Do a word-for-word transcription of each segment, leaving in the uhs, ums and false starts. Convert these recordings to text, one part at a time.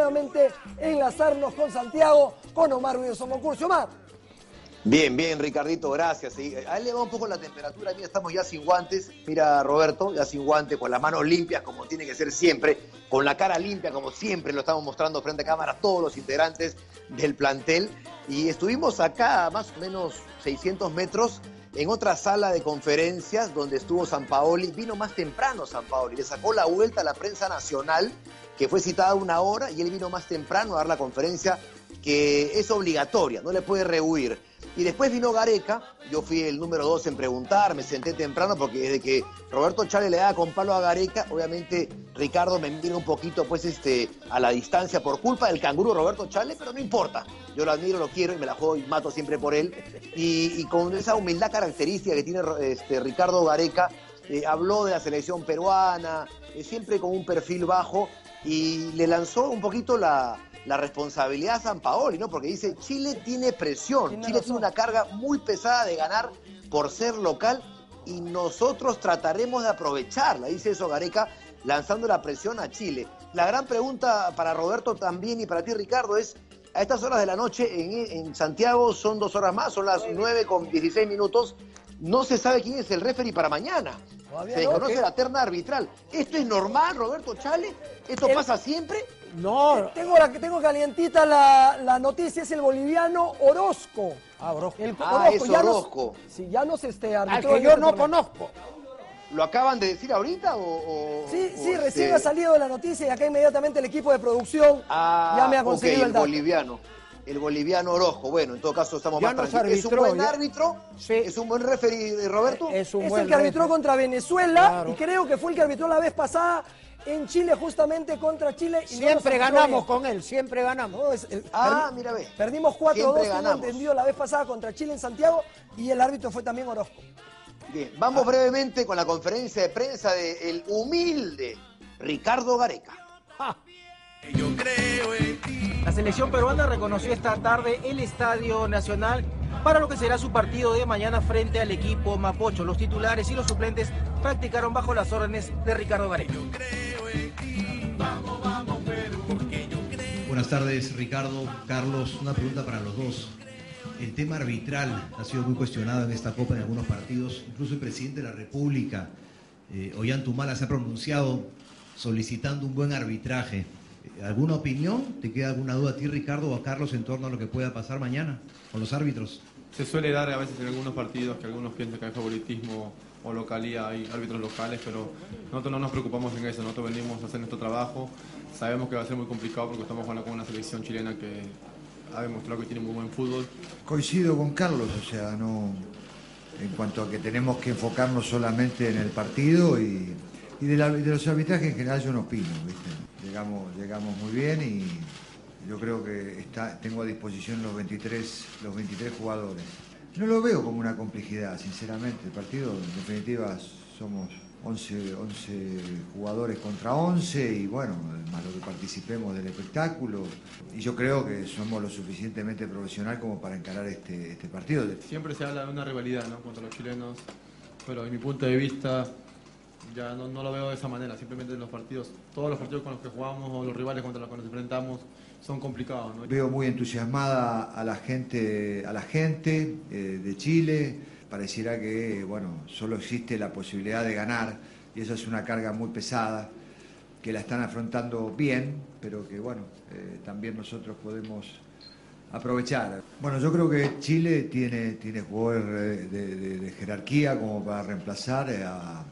nuevamente enlazarnos con Santiago, con Omar Ruiz Somoncurcio. Omar. Bien, bien, Ricardito, gracias. Sí, a él le va un poco la temperatura, mira, estamos ya sin guantes, mira Roberto, ya sin guantes, con las manos limpias como tiene que ser siempre, con la cara limpia como siempre lo estamos mostrando frente a cámara todos los integrantes del plantel. Y estuvimos acá a más o menos seiscientos metros en otra sala de conferencias donde estuvo Sampaoli. Vino más temprano Sampaoli, le sacó la vuelta a la prensa nacional, que fue citada una hora, y él vino más temprano a dar la conferencia, que es obligatoria, no le puede rehuir. Y después vino Gareca, yo fui el número dos en preguntar, me senté temprano porque desde que Roberto Chale le daba con palo a Gareca, obviamente Ricardo me mira un poquito pues este a la distancia por culpa del canguro Roberto Chale, pero no importa, yo lo admiro, lo quiero y me la juego y mato siempre por él. Y, y con esa humildad característica que tiene este, Ricardo Gareca, eh, habló de la selección peruana, eh, siempre con un perfil bajo, y le lanzó un poquito la... la responsabilidad a Sampaoli, ¿no? Porque dice, Chile tiene presión, tiene Chile razón. Tiene una carga muy pesada de ganar por ser local y nosotros trataremos de aprovecharla, dice eso Gareca, lanzando la presión a Chile. La gran pregunta para Roberto también y para ti, Ricardo, es, a estas horas de la noche en, en Santiago son dos horas más, son las nueve con dieciséis minutos, no se sabe quién es el referee para mañana. Se desconoce la terna arbitral. ¿Esto es normal, Roberto Chale? ¿Esto el... pasa siempre? No. Tengo, la, tengo calientita la, la noticia, es el boliviano Orozco. Ah, Orozco. El, ah, Orozco. es Ya Orozco. Nos, sí, ya nos este, arbitró. Al que yo no conozco. ¿Lo acaban de decir ahorita o...? o sí, sí, o recién este... ha salido de la noticia y acá inmediatamente el equipo de producción ah, ya me ha conseguido okay, el dato. el boliviano. El boliviano Orozco. Bueno, en todo caso estamos ya más tranquilos. ¿Es un buen ya. árbitro? Sí. ¿Es un buen referee, Roberto? Es, un es buen el que arbitró referee. Contra Venezuela, claro. Y creo que fue el que arbitró la vez pasada en Chile, justamente contra Chile. Y siempre no ganamos con él, siempre ganamos. No, es el, ah, perdi mira, ve. Perdimos cuatro dos, tengo entendido, la vez pasada contra Chile en Santiago, y el árbitro fue también Orozco. Bien, vamos ah. brevemente con la conferencia de prensa del humilde Ricardo Gareca. Ah. Yo creo en ti. La selección peruana reconoció esta tarde el Estadio Nacional para lo que será su partido de mañana frente al equipo Mapocho. Los titulares y los suplentes practicaron bajo las órdenes de Ricardo Gareca. Yo creo en ti. Vamos, vamos, Perú, porque yo creo. Buenas tardes, Ricardo, Carlos. Una pregunta para los dos. El tema arbitral ha sido muy cuestionado en esta Copa en algunos partidos. Incluso el presidente de la República, eh, Ollanta-Humala, se ha pronunciado solicitando un buen arbitraje. ¿Alguna opinión? ¿Te queda alguna duda a ti, Ricardo, o a Carlos en torno a lo que pueda pasar mañana con los árbitros? Se suele dar a veces en algunos partidos que algunos piensan que hay favoritismo o localía, hay árbitros locales, pero nosotros no nos preocupamos en eso, nosotros venimos a hacer nuestro trabajo, sabemos que va a ser muy complicado porque estamos jugando con una selección chilena que ha demostrado que tiene muy buen fútbol. Coincido con Carlos, o sea, no en cuanto a que tenemos que enfocarnos solamente en el partido y, y de, la, de los arbitrajes en general yo no opino, ¿viste? Llegamos, llegamos muy bien y yo creo que está, tengo a disposición los veintitrés, los veintitrés jugadores. No lo veo como una complejidad, sinceramente. El partido, en definitiva, somos once, once jugadores contra once y bueno, más lo que participemos del espectáculo. Y yo creo que somos lo suficientemente profesional como para encarar este, este partido. Siempre se habla de una rivalidad, ¿no?, contra los chilenos, pero desde mi punto de vista ya no, no lo veo de esa manera. Simplemente los partidos, todos los partidos con los que jugamos o los rivales contra los que nos enfrentamos son complicados, ¿no? Veo muy entusiasmada a la gente, a la gente eh, de Chile. Pareciera que bueno, solo existe la posibilidad de ganar y eso es una carga muy pesada que la están afrontando bien, pero que bueno, eh, también nosotros podemos aprovechar. Bueno, yo creo que Chile tiene, tiene jugadores de, de, de jerarquía como para reemplazar a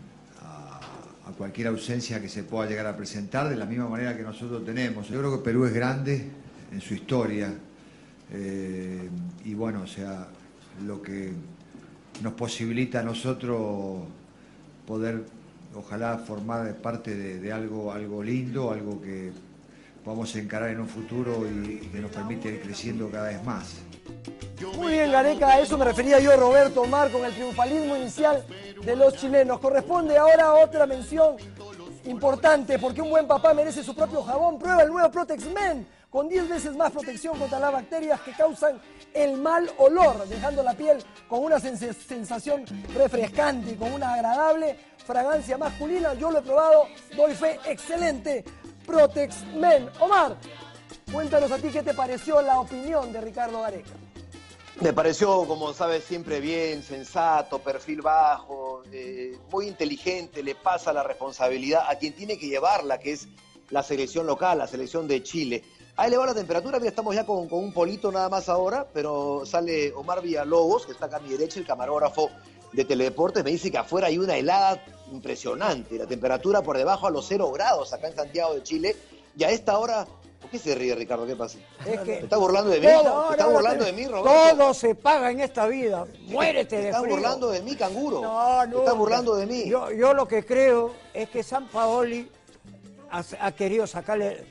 a cualquier ausencia que se pueda llegar a presentar, de la misma manera que nosotros tenemos. Yo creo que Perú es grande en su historia eh, y bueno, o sea, lo que nos posibilita a nosotros poder, ojalá, formar parte de, de algo, algo lindo, algo que podamos encarar en un futuro y, y que nos permite ir creciendo cada vez más. Muy bien, Gareca, a eso me refería yo, Roberto Omar, con el triunfalismo inicial de los chilenos. Corresponde ahora otra mención importante, porque un buen papá merece su propio jabón. Prueba el nuevo Protex Men, con diez veces más protección contra las bacterias que causan el mal olor, dejando la piel con una sens sensación refrescante y con una agradable fragancia masculina. Yo lo he probado, doy fe, excelente Protex Men. Omar, Cuéntanos a ti qué te pareció la opinión de Ricardo Gareca. Me pareció, como sabes, siempre bien, sensato, perfil bajo, eh, muy inteligente, le pasa la responsabilidad a quien tiene que llevarla, que es la selección local, la selección de Chile. Ahí le va la temperatura, mira, estamos ya con, con un polito nada más ahora, pero sale Omar Villalobos, que está acá a mi derecha, el camarógrafo de Teledeportes, me dice que afuera hay una helada impresionante, la temperatura por debajo a los cero grados acá en Santiago de Chile, y a esta hora... ¿Por qué se ríe, Ricardo? ¿Qué pasa? Es que ¿Te estás burlando de mí? todo, ¿Te estás no, burlando no, de mí, Roberto? Todo se paga en esta vida. Muérete de ¿Te estás frío. burlando de mí, canguro? No, no. ¿Te estás burlando de mí? Yo, yo lo que creo es que Sampaoli ha, ha querido sacarle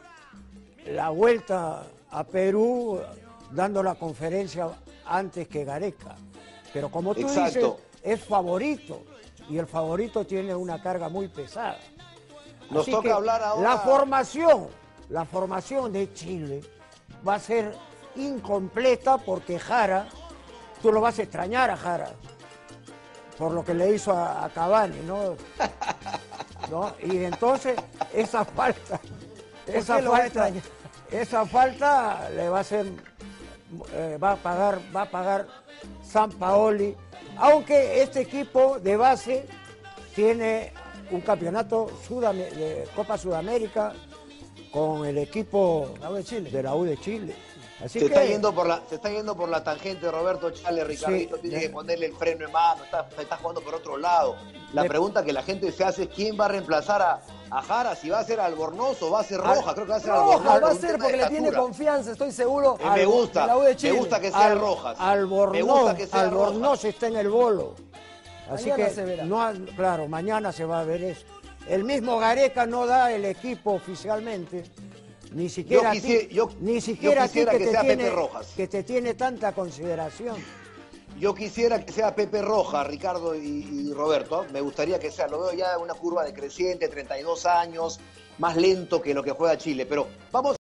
la vuelta a Perú dando la conferencia antes que Gareca. Pero como tú Exacto. dices, es favorito. Y el favorito tiene una carga muy pesada. Nos Así toca que hablar ahora... La formación, la formación de Chile va a ser incompleta porque Jara, tú lo vas a extrañar a Jara, por lo que le hizo a, a Cavani, ¿no? ¿No? Y entonces esa falta, esa qué lo va a falta, extrañar? esa falta le va a hacer, eh, va a pagar, va a pagar Sampaoli, aunque este equipo de base tiene un campeonato Sudam- de Copa Sudamérica con el equipo La U de Chile. de la U de Chile. Así Se que está, yendo por la, se está yendo por la tangente Roberto Chale, Ricardito, Sí, tiene ya. que ponerle el freno en mano, está, está jugando por otro lado. La Le- pregunta que la gente se hace es quién va a reemplazar a, a Jara, si va a ser Albornoz o va a ser Al- Rojas, creo que va a ser Albornoz. Rojas va por a un ser tema porque de le tiene estatura. confianza, estoy seguro. Eh, me al- gusta, de la U de me Chile. gusta que sea Al- Rojas. Albornoz, me gusta que sea Albornoz Rojas. está en el bolo. Así Mañana que, se verá. no, ha- claro, mañana se va a ver eso. El mismo Gareca no da el equipo oficialmente, ni siquiera Yo quisi- a ti, yo- ni yo siquiera a ti quisiera que, que te sea tiene, Pepe Rojas. que te tiene tanta consideración. Yo quisiera que sea Pepe Rojas, Ricardo y, y Roberto. Me gustaría que sea, lo veo ya en una curva decreciente, treinta y dos años, más lento que lo que juega Chile. Pero vamos